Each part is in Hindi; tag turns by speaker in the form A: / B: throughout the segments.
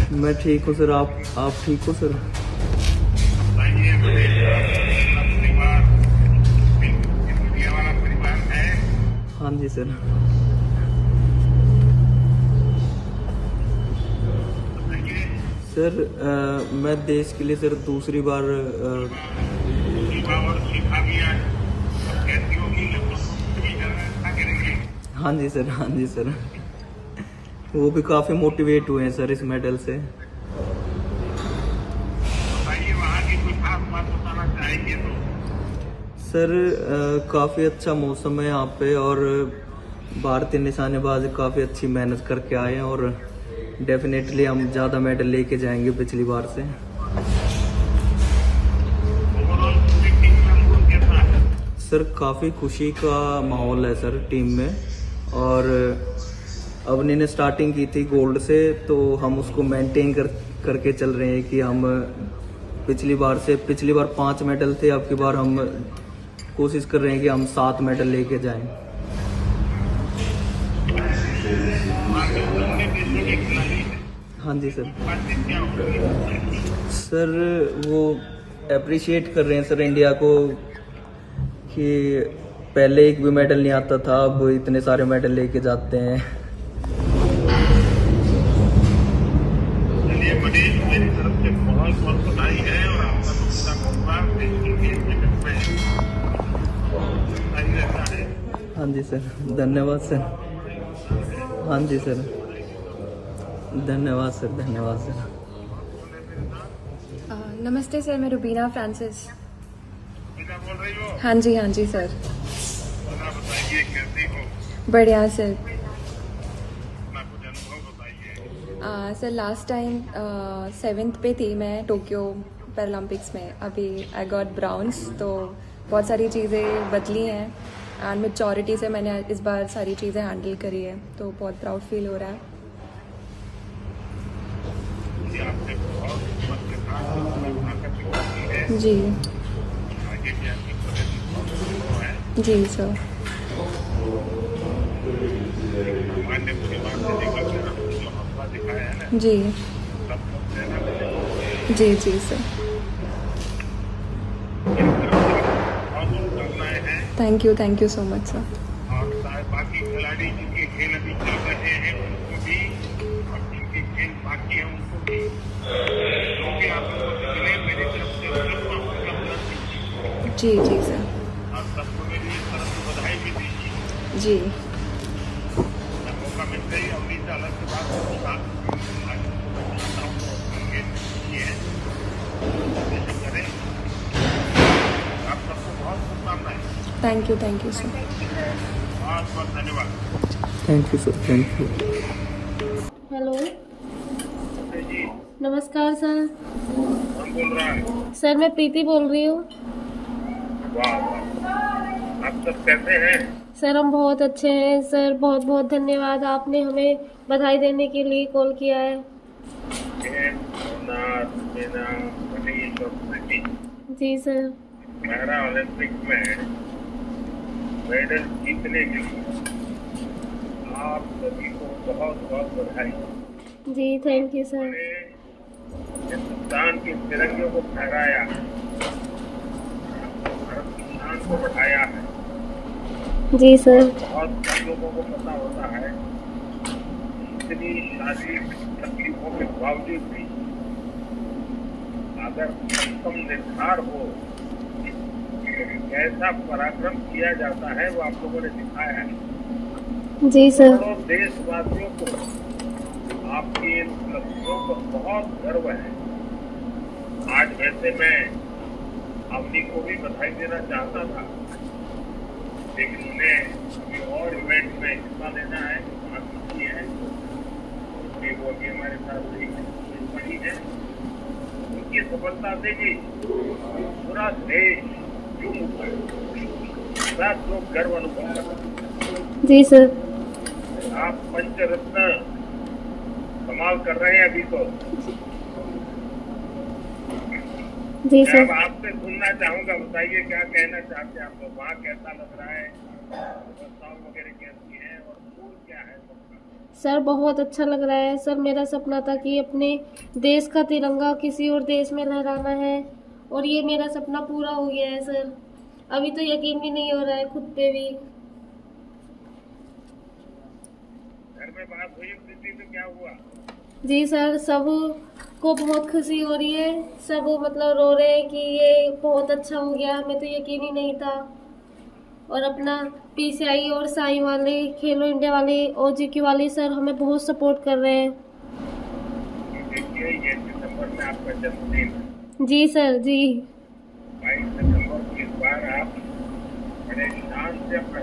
A: मैं ठीक हूँ सर। आप ठीक हो सर? हाँ जी सर। सर मैं देश के लिए सर दूसरी बार हाँ जी सर, हाँ जी सर। वो भी काफ़ी मोटिवेट हुए हैं सर इस मेडल से।
B: वहाँ की कोई खास बात बताना चाहेंगे तो?
A: सर काफ़ी अच्छा मौसम है यहाँ पे, और भारतीय निशानेबाज काफ़ी अच्छी मेहनत करके आए हैं, और डेफिनेटली हम ज़्यादा मेडल लेके जाएंगे पिछली बार से। सर काफ़ी खुशी का माहौल है सर टीम में, और अवनी ने स्टार्टिंग की थी गोल्ड से, तो हम उसको मेंटेन करके चल रहे हैं कि हम पिछली बार 5 मेडल थे, अब की बार हम कोशिश कर रहे हैं कि हम 7 मेडल लेके जाएं। हाँ जी सर। सर वो अप्रिशिएट कर रहे हैं सर इंडिया को कि पहले एक भी मेडल नहीं आता था, अब इतने सारे मेडल लेके जाते हैं।
B: चलिए मनीष, मेरी तरफ से बहुत बहुत बधाई है, और आपका दूसरा मौका देश के लिए क्रिकेट में सही रहता है।
A: हाँ जी सर, धन्यवाद सर। हाँ जी सर, धन्यवाद सर, धन्यवाद सर।
C: नमस्ते सर, मैं रुबीना फ्रांसिस।
B: क्या बोल रही हो?
C: हाँ जी सर।
B: बताइए कैसी हो?
C: बढ़िया सर।
B: अपना कुछ अनुभव बताइए।
C: सर लास्ट टाइम 7th पे थी मैं टोक्यो पैरालंपिक्स में। अभी आई गॉट ब्राउन्स, तो बहुत सारी चीज़ें बदली हैं, एंड मैच्योरिटी से मैंने इस बार सारी चीज़ें हैंडल करी है, तो बहुत प्राउड फील हो रहा है।
B: आपने बहुत हिम्मत के साथ है।
C: जी
B: आगे भी आपकी प्रगति बहुत है।
C: जी सर।
B: सामान्य परिवार से लेकर के आपने जो हौसला दिखाया है ना,
C: जी
B: सबको प्रेरणा मिलेगी।
C: जी सर।
B: बहुत शुभकामनाएं हैं।
C: Thank you so much sir.
B: और बाकी खिलाड़ी जिनके खेल अभी चल रहे हैं उनको भी, और जिनके खेल बाकी है उनको भी, जो भी आप लोगों से मिले मेरी तरफ से शुभकामनाएं दीजिए।
C: जी सर।
B: और सबको मेरी तरफ से बधाई भी दीजिए।
C: जी
B: मौका मिलते ही अवनी से अलग से बात करूँगा। करें आप सबको बहुत शुभकामनाएं।
C: Thank you sir.
B: बहुत बहुत धन्यवाद।
A: Thank you sir, thank you.
D: Hello,
B: जी
D: नमस्कार सर।
B: कौन बोल रहा है?
D: सर मैं प्रीति बोल रही हूँ।
B: वाह वाह, आप सब कैसे हैं?
D: सर हम बहुत अच्छे हैं सर, बहुत बहुत धन्यवाद, आपने हमें बधाई देने के लिए कॉल किया है। जी सर।
B: पैरा ओलंपिक में मेडल जीतने के लिए आप सभी को बहुत बहुत बधाई।
D: जी थैंक यू सर।
B: हिंदुस्तान के तिरंगे को फहराया, भारत की शान को बढ़ाया है।
D: जी सर।
B: बहुत कम लोगों को पता होता है इतनी शारीरिक तकलीफों के बावजूद भी अगर सक्षम निर्धार हो तो कैसा पराक्रम किया जाता है वो आप लोगों ने दिखाया है।
D: जी सर।
B: करोड़ों देशवासियों को आपकी इन उपलब्धियों पर बहुत गर्व है। आज वैसे मैं अवनी को भी बधाई देना चाहता था, लेकिन उन्हें और इवेंट में हिस्सा लेना है, बाकी है, इसलिए वो अभी हमारे साथ बड़ी है। उनकी सफलता से भी पूरा देश झूम उठा है, सब लोग गर्व अनुभव करते हैं।
D: जी सर।
B: आप पंचरत्न कमाल कर रहे हैं अभी तो।
D: जी सर।
B: मैं आपसे सुनना चाहूंगा, बताइए क्या कहना चाहते हैं आप लोग, वहाँ कैसा लग रहा है, व्यवस्थाओं वगैरह कैसी है और मूड क्या है सबका?
D: सर बहुत अच्छा लग रहा है सर। मेरा सपना था कि अपने देश का तिरंगा किसी और देश में लहराना है, और ये मेरा सपना पूरा हो गया है सर। अभी तो यकीन भी नहीं हो रहा है खुद पे भी।
B: घर में बात हुई प्रीति तो क्या हुआ?
D: जी सर, सब को बहुत खुशी हो रही है। सब मतलब रो रहे हैं कि ये बहुत अच्छा हो गया, हमें तो यकीन ही नहीं था। और अपना पीसीआई और साई वाले, खेलो इंडिया वाले, ओजीक्यू वाले सर हमें बहुत सपोर्ट कर रहे हैं।
B: देखिए, ये दिसंबर में आपका जन्मदिन है।
D: जी सर जी।
B: 22 दिसंबर को इस बार आप बड़े शान से अपना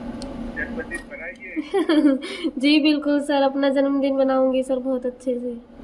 B: जन्मदिन मनाइए।
D: जी बिल्कुल सर, अपना जन्मदिन मनाऊंगी सर बहुत अच्छे से।